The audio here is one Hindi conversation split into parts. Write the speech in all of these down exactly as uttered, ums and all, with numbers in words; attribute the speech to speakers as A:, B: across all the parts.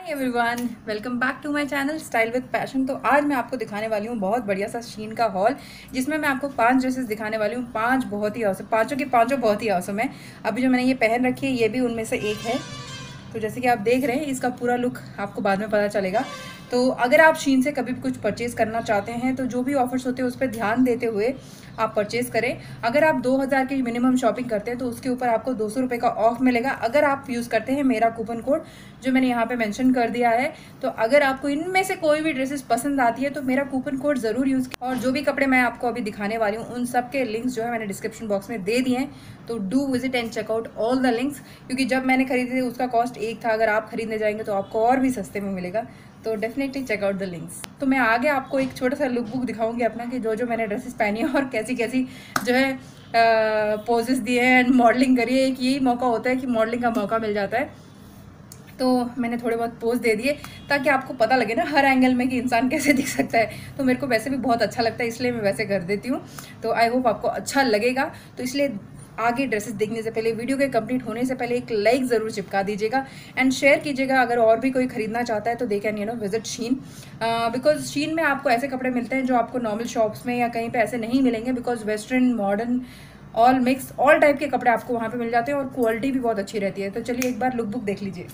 A: Everyone, welcome back to my channel style with passion. तो आज मैं आपको दिखाने वाली हूँ बहुत बढ़िया सा शीन का हॉल, जिसमें मैं आपको पांच ड्रेसेस दिखाने वाली हूँ। पांच बहुत ही औसम, पांचों की पांचों बहुत ही औसम है। अभी जो मैंने ये पहन रखी है ये भी उनमें से एक है। तो जैसे कि आप देख रहे हैं, इसका पूरा लुक आपको बाद में पता चलेगा। तो अगर आप शीन से कभी भी कुछ परचेज़ करना चाहते हैं तो जो भी ऑफर्स होते हैं उस पर ध्यान देते हुए आप परचेज़ करें। अगर आप दो हज़ार की मिनिमम शॉपिंग करते हैं तो उसके ऊपर आपको दो सौ रुपये का ऑफ मिलेगा, अगर आप यूज़ करते हैं मेरा कूपन कोड जो मैंने यहाँ पे मेंशन कर दिया है। तो अगर आपको इनमें से कोई भी ड्रेसेस पसंद आती है तो मेरा कूपन कोड ज़रूर यूज़ करें। और जो भी कपड़े मैं आपको अभी दिखाने वाली हूँ उन सब के लिंक्स जो है मैंने डिस्क्रिप्शन बॉक्स में दे दिए हैं। तो do visit and check out all the links, क्योंकि जब मैंने खरीदे थे उसका कॉस्ट एक था, अगर आप खरीदने जाएंगे तो आपको और भी सस्ते में मिलेगा। तो डेफिनेटली चेकआउट द लिंक्स। तो मैं आगे आपको एक छोटा सा लुक बुक दिखाऊंगी अपना, कि जो जो मैंने ड्रेसेस पहनी है और कैसी कैसी जो है पोजेस दिए हैं एंड मॉडलिंग करी है। एक यही मौका होता है कि मॉडलिंग का मौका मिल जाता है, तो मैंने थोड़े बहुत पोज दे दिए ताकि आपको पता लगे ना हर एंगल में कि इंसान कैसे दिख सकता है। तो मेरे को वैसे भी बहुत अच्छा लगता है, इसलिए मैं वैसे कर देती हूँ। तो आई होप आपको अच्छा लगेगा। तो इसलिए आगे ड्रेसेस देखने से पहले, वीडियो के कंप्लीट होने से पहले एक लाइक ज़रूर चिपका दीजिएगा एंड शेयर कीजिएगा। अगर और भी कोई खरीदना चाहता है तो they can you know visit Shein, because Shein में आपको ऐसे कपड़े मिलते हैं जो आपको नॉर्मल शॉप्स में या कहीं पे ऐसे नहीं मिलेंगे। Because western, modern, all mix, all type के कपड़े आपको वहाँ पे मिल जाते हैं और क्वालिटी भी बहुत अच्छी रहती है। तो चलिए एक बार लुक बुक देख लीजिए।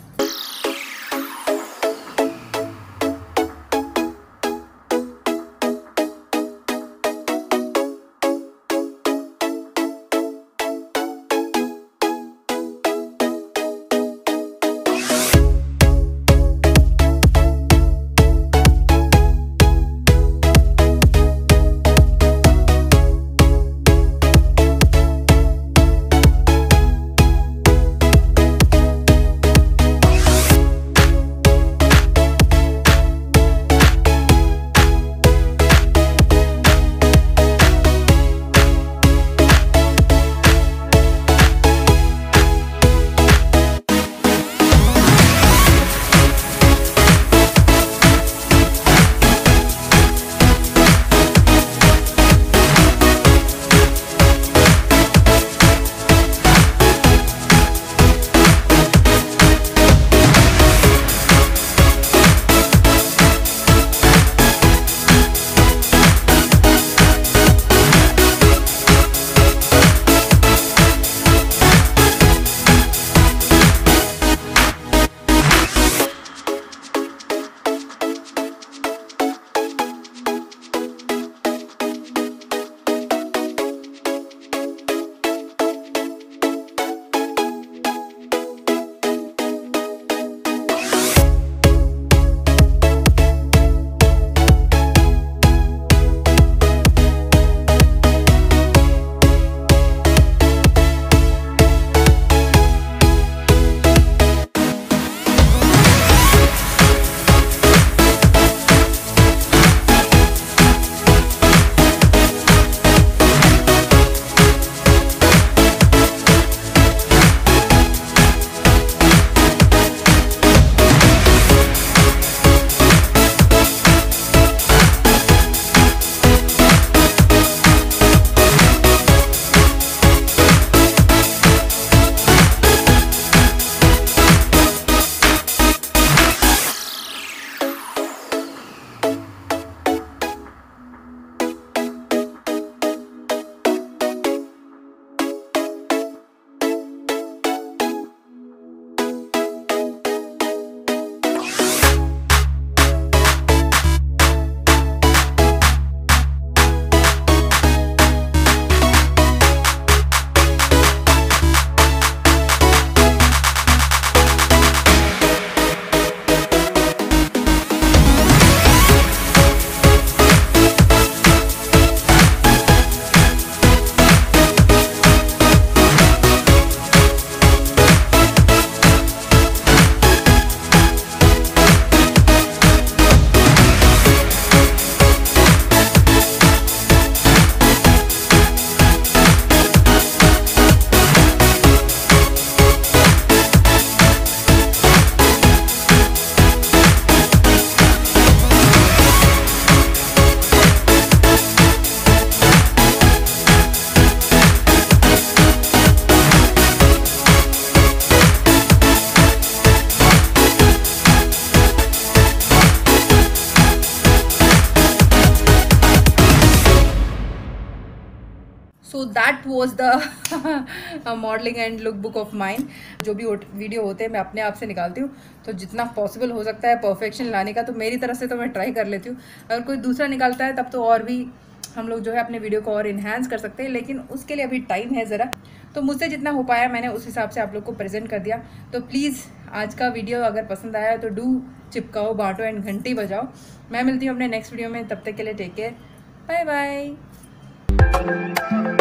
A: So that was the modelling and look book of mind. जो भी वीडियो होते हैं मैं अपने आप से निकालती हूँ, तो जितना पॉसिबल हो सकता है परफेक्शन लाने का तो मेरी तरफ से तो मैं ट्राई कर लेती हूँ। अगर कोई दूसरा निकालता है तब तो और भी हम लोग जो है अपने वीडियो को और इन्हांस कर सकते हैं, लेकिन उसके लिए अभी टाइम है ज़रा। तो मुझसे जितना हो पाया मैंने उस हिसाब से आप लोग को प्रेजेंट कर दिया। तो प्लीज़ आज का वीडियो अगर पसंद आया तो डू चिपकाओ, बांटो एंड घंटी बजाओ। मैं मिलती हूँ अपने नेक्स्ट वीडियो में, तब तक के लिए टेक केयर, बाय बाय।